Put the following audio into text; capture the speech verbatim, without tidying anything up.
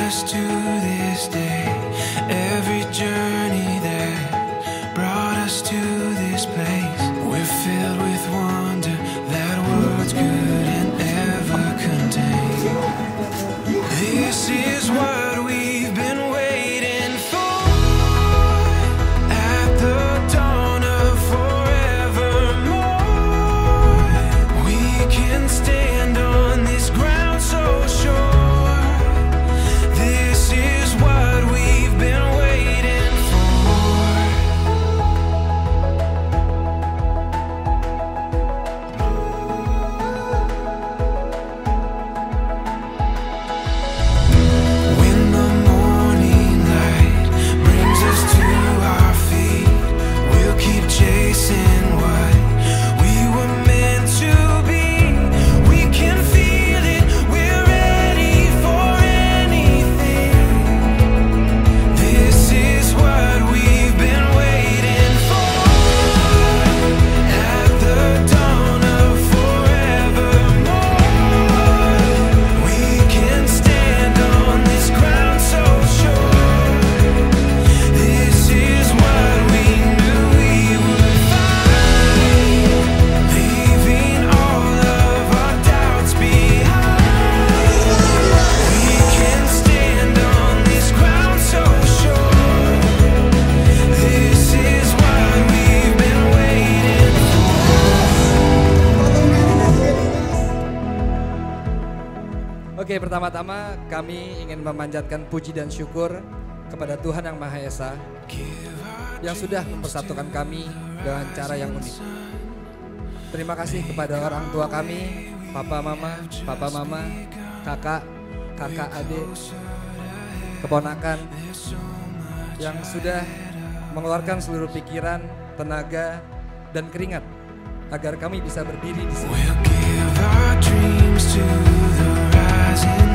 us to this day, every journey that brought us to this place. We're filled with wonder that words couldn't ever contain. This is what we've been waiting for, at the dawn of forevermore. We can stand on this ground so sure. This is what we've been waiting for. When the morning light brings us to our feet, we'll keep chasing what we were meant to be. We can feel it, we're ready for anything. This is what we've been waiting for, at the dawn of forevermore. We can stand on this ground so sure. This is what we knew we would find, leaving all of our doubts behind. We can stand on this ground so sure. This is what we've been waiting for. Oke, pertama-tama kami ingin memanjatkan puji dan syukur kepada Tuhan Yang Maha Esa yang sudah mempersatukan kami dengan cara yang unik. Terima kasih kepada orang tua kami, papa mama, papa mama, kakak, kakak adik, keponakan yang sudah mengeluarkan seluruh pikiran, tenaga, dan keringat agar kami bisa berdiri di sini. We'll give our dreams to the rising